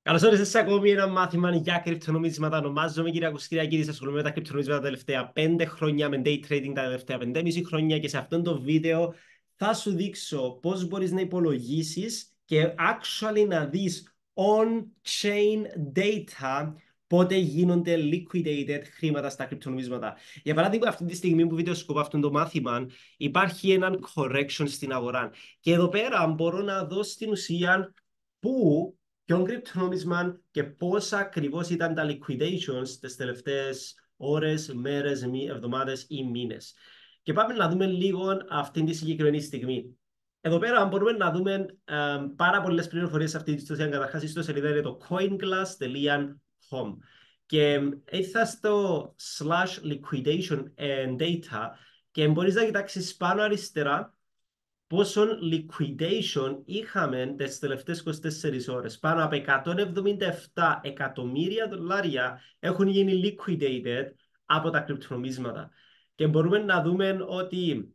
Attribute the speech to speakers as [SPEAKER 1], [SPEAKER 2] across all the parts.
[SPEAKER 1] Καλώς όρισες σε ακόμη ένα μάθημα για κρυπτονομίσματα. Ονομάζομαι Κυριακός Κυριακίδης. Ασχολούμαι με τα κρυπτονομίσματα τα τελευταία 5 χρόνια, με day trading τα τελευταία 5,5 χρόνια και σε αυτό το βίντεο θα σου δείξω πώς μπορείς να υπολογίσεις και actually να δεις on-chain data πότε γίνονται liquidated χρήματα στα κρυπτονομίσματα. Για παράδειγμα, αυτή τη στιγμή που βιντεοσκοπώ αυτό το μάθημα, υπάρχει έναν correction στην αγορά. Και εδώ πέρα μπορώ να δω στην ουσία πού, ποιον κρυπτονόμισμα και πόσα ακριβώς ήταν τα liquidations τις τελευταίες ώρες, μέρες, εβδομάδες ή μήνες. Και πάμε να δούμε λίγο αυτή τη συγκεκριμένη στιγμή. Εδώ πέρα μπορούμε να δούμε πάρα πολλές πληροφορίες σε αυτή τη ιστοσελίδα. Καταρχάς, η ιστοσελίδα είναι το coinglass.com. Και ήρθα στο /liquidation and data και μπορείς να κοιτάξεις πάνω αριστερά πόσον liquidation είχαμε τις τελευταίες 24 ώρες. Πάνω από 177 εκατομμύρια δολάρια έχουν γίνει liquidated από τα κρυπτονομίσματα. Και μπορούμε να δούμε ότι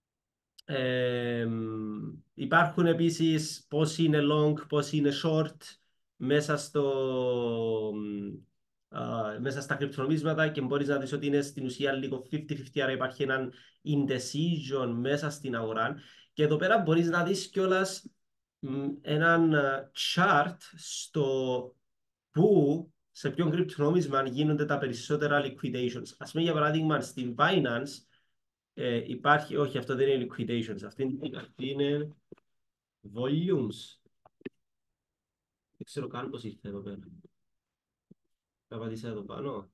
[SPEAKER 1] υπάρχουν επίσης πώς είναι long, πώς είναι short μέσα μέσα στα κρυπτονομίσματα και μπορείς να δεις ότι είναι στην ουσία λίγο 50-50, άρα υπάρχει έναν indecision μέσα στην αγορά. Και εδώ πέρα μπορείς να δεις κιόλας έναν chart στο πού, σε ποιον κρυπτονόμισμα γίνονται τα περισσότερα liquidations. Ας πούμε για παράδειγμα στην Binance υπάρχει, όχι αυτό δεν είναι liquidations, αυτή είναι volumes. Δεν ξέρω καν πώς ήρθε εδώ πέρα. Θα πατήσω εδώ πάνω.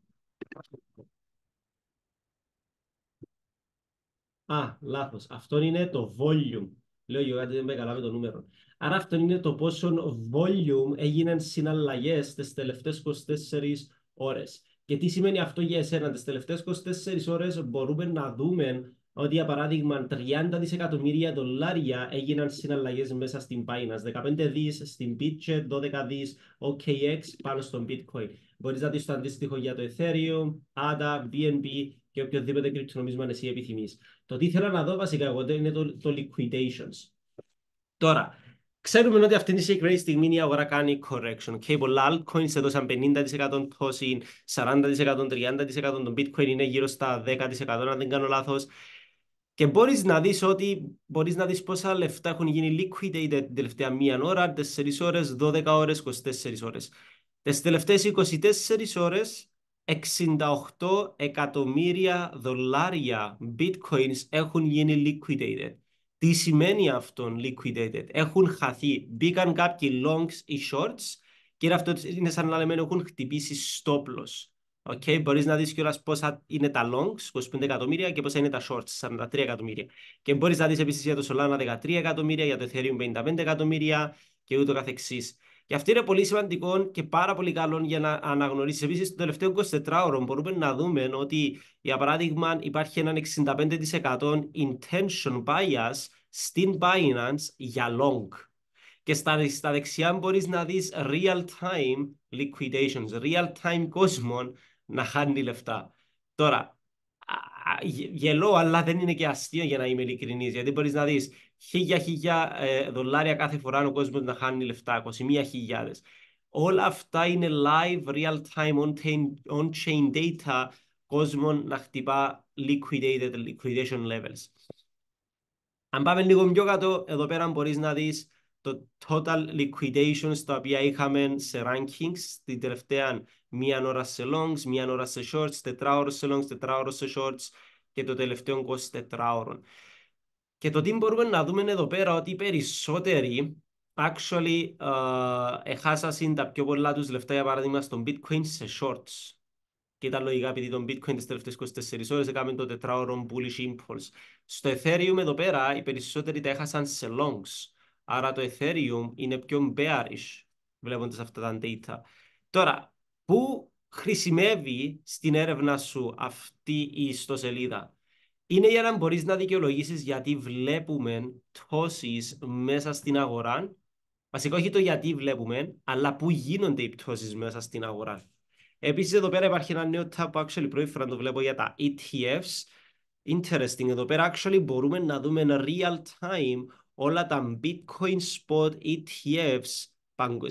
[SPEAKER 1] Α, λάθος. Αυτό είναι το volume. Λέω εγώ κάτι δεν με καλά με το νούμερο. Άρα αυτό είναι το πόσο volume έγιναν συναλλαγές τις τελευταίες 24 ώρες. Και τι σημαίνει αυτό για εσένα? Τις τελευταίες 24 ώρες μπορούμε να δούμε ότι για παράδειγμα 30 δισεκατομμύρια δολάρια έγιναν συναλλαγές μέσα στην Binance, 15 δις στην Bitget, 12 δις OKX πάνω στον Bitcoin. Μπορείς να δεις το αντίστοιχο για το Ethereum, ADA, BNB και οποιοδήποτε κρυπτονομίσμα εσύ επιθυμείς. Το τι ήθελα να δω βασικά εγώ είναι το liquidations. Τώρα, ξέρουμε ότι αυτή τη συγκεκριμένη στιγμή η αγορά κάνει correction. Και πολλά altcoins έδωσαν 50% πτώση, 40%, 30%. Το bitcoin είναι γύρω στα 10% αν δεν κάνω λάθος. Και μπορείς να δεις πόσα λεφτά έχουν γίνει liquidated την τελευταία μία ώρα, 4 ώρες, 12 ώρες, 24 ώρες. Τις τελευταίες 24 ώρες 68 εκατομμύρια δολάρια bitcoins έχουν γίνει liquidated. Τι σημαίνει αυτό liquidated? Έχουν χαθεί. Μπήκαν κάποιοι longs ή shorts και αυτό είναι σαν να λέμε έχουν χτυπήσει stop loss. Okay, μπορείς να δεις κιόλας πόσα είναι τα longs, 25 εκατομμύρια, και πόσα είναι τα shorts, 43 εκατομμύρια. Και μπορείς να δεις επίσης για το Solana 13 εκατομμύρια, για το Ethereum 55 εκατομμύρια και ούτω καθεξής. Και αυτό είναι πολύ σημαντικό και πάρα πολύ καλό για να αναγνωρίσεις. Επίσης, το τελευταίο 24ωρο μπορούμε να δούμε ότι, για παράδειγμα, υπάρχει έναν 65% intention bias στην Binance για long. Και στα δεξιά μπορείς να δεις real-time liquidations, real-time κόσμο να χάνει λεφτά. Τώρα, γελώ, αλλά δεν είναι και αστείο για να είμαι ειλικρινής, γιατί μπορείς να δεις χίλια δολάρια κάθε φορά ο κόσμος να χάνει λεφτά, 21.000. Όλα αυτά είναι live, real-time, on-chain data, κόσμο να χτυπά liquidation levels. Αν πάμε λίγο πιο κάτω, εδώ πέρα μπορείς να δεις το total liquidations τα οποία είχαμε σε rankings την τελευταία μία ώρα σε longs, μία ώρα σε shorts, 4 ώρες σε longs, 4 ώρες σε shorts και το τελευταίο 24 ώρων. Και το τι μπορούμε να δούμε εδώ πέρα ότι οι περισσότεροι actually έχασαν τα πιο πολλά τους λεφτά, για παράδειγμα στον bitcoin σε shorts. Και ήταν λογικά επειδή τον bitcoin τις τελευταίες 24 ώρες έκαμε το 4ωρο bullish impulse. Στο Ethereum εδώ πέρα οι περισσότεροι τα έχασαν σε longs. Άρα το Ethereum είναι πιο bearish βλέποντας αυτά τα data. Τώρα, πού χρησιμεύει στην έρευνα σου αυτή η ιστοσελίδα? Είναι για να μπορείς να δικαιολογήσεις γιατί βλέπουμε πτώσεις μέσα στην αγορά. Βασικά όχι το γιατί βλέπουμε, αλλά πού γίνονται οι πτώσεις μέσα στην αγορά. Επίσης εδώ πέρα υπάρχει ένα νέο tab που actually πρώτη φορά το βλέπω για τα ETFs. Interesting, εδώ πέρα actually μπορούμε να δούμε real time όλα τα Bitcoin Spot ETFs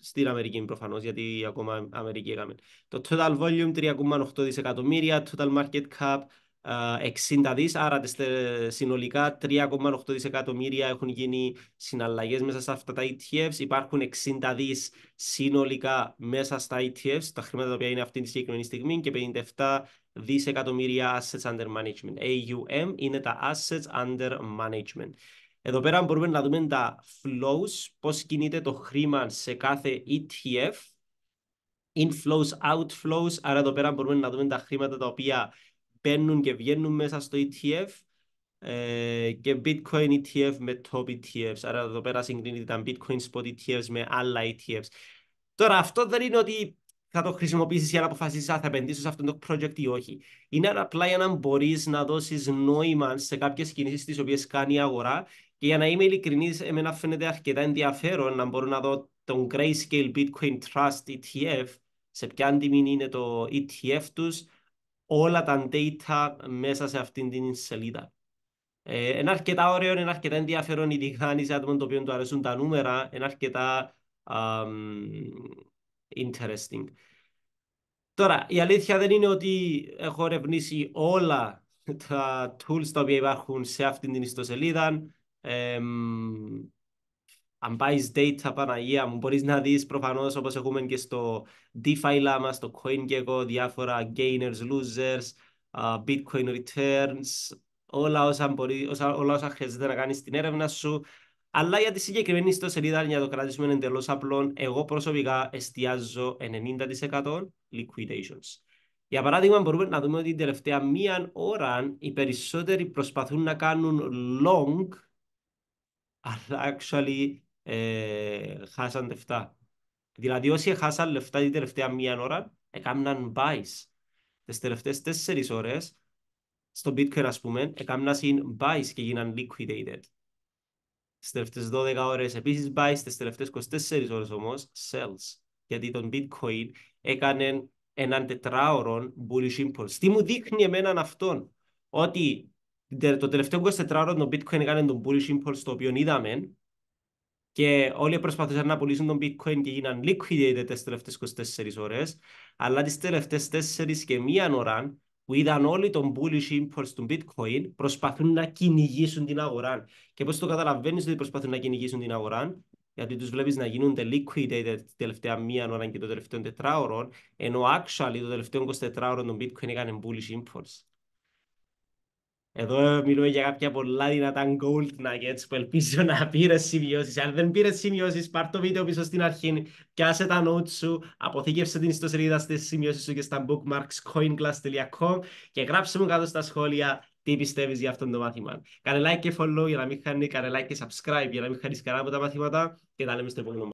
[SPEAKER 1] στην Αμερική προφανώς, γιατί ακόμα Αμερική έκαμε. Το total volume 3,8 δισεκατομμύρια, total market cap 60 δις, άρα συνολικά 3,8 δισεκατομμύρια έχουν γίνει συναλλαγές μέσα σε αυτά τα ETFs. Υπάρχουν 60 δις συνολικά μέσα στα ETFs, τα χρήματα τα οποία είναι αυτή τη συγκεκριμένη στιγμή, και 57 δισεκατομμύρια assets under management. AUM είναι τα assets under management. Εδώ πέρα μπορούμε να δούμε τα flows, πώς κινείται το χρήμα σε κάθε ETF, inflows, outflows, άρα εδώ πέρα μπορούμε να δούμε τα χρήματα τα οποία μπαίνουν και βγαίνουν μέσα στο ETF, και Bitcoin ETF με top ETFs, άρα εδώ πέρα συγκρίνεται τα Bitcoin spot ETFs με άλλα ETFs. Τώρα αυτό δεν είναι ότι θα το χρησιμοποιήσεις για να αποφασίσεις αν θα επενδύσεις σε αυτό το project ή όχι. Είναι απλά για να μπορείς να δώσεις νόημα σε κάποιες κινήσεις τις οποίες κάνει η αγορά, και για να είμαι ειλικρινής, εμένα φαίνεται αρκετά ενδιαφέρον να μπορώ να δω τον Grayscale Bitcoin Trust ETF, σε ποια τιμή είναι το ETF τους, όλα τα data μέσα σε αυτήν την σελίδα. Είναι αρκετά ωραίο, είναι αρκετά ενδιαφέρον, ειδικά αν είσαι άτομο το οποίο του αρέσουν τα νούμερα, είναι αρκετά interesting. Τώρα, η αλήθεια δεν είναι ότι έχω ερευνήσει όλα τα tools τα οποία υπάρχουν σε αυτήν την ιστοσελίδα. Αν πάεις data, Παναγία μου, μπορείς να δεις προφανώς, όπως έχουμε και στο DeFi Lama, στο CoinGecko, διάφορα gainers, losers, Bitcoin returns, όλα όσα χρειάζεται να κάνεις την έρευνα σου. Αλλά για τη συγκεκριμένη ιστοσελίδα, για να το κρατήσουμε εντελώς απλό, εγώ προσωπικά εστιάζω 90% liquidations. Για παράδειγμα, μπορούμε να δούμε ότι την τελευταία μία ώρα οι περισσότεροι προσπαθούν να κάνουν long, αλλά actually χάσαν λεφτά. Δηλαδή όσοι χάσαν λεφτά την τελευταία μία ώρα έκαναν buys. Τις τελευταίες 4 ώρες στο Bitcoin, ας πούμε, έκαναν buys και γίναν liquidated. Στις τελευταίες 12 ώρες επίσης buys, στις τελευταίες 24 ώρες όμως sells. Γιατί τον Bitcoin έκανε έναν 4ωρο bullish impulse. Τι μου δείχνει εμένα αυτόν? Ότι το τελευταίο 24ωρο το Bitcoin έκανε τον bullish impulse το οποίο είδαμε, και όλοι προσπαθούσαν να πουλήσουν τον Bitcoin και γίναν liquidated τις τελευταίες 24 ώρες, αλλά τις τελευταίες 4 και μία ώρα που είδαν όλοι τον bullish impulse του Bitcoin, προσπαθούν να κυνηγήσουν την αγορά. Και πώς το καταλαβαίνεις ότι προσπαθούν να κυνηγήσουν την αγορά? Γιατί τους βλέπεις να γίνονται liquidated την τελευταία μία ώρα και το τελευταίο 4ωρο, ενώ actually το τελευταίο 24ωρο τον Bitcoin έκανε bullish impulse. Εδώ μιλούμε για κάποια πολλά δυνατά gold nuggets που ελπίζω να πήρες σημειώσεις. Αν δεν πήρες σημειώσεις, πάρ' το βίντεο πίσω στην αρχή, πιάσε τα notes σου, αποθήκευσε την ιστοσελίδα στις σημειώσεις σου και στα bookmarks coinglass.com και γράψε μου κάτω στα σχόλια τι πιστεύεις για αυτό το μάθημα. Κάνε like και follow για να μην χάνεις, κάνε like και subscribe για να μην χάνεις κανένα από τα μαθήματα, και τα λέμε στο επόμενο.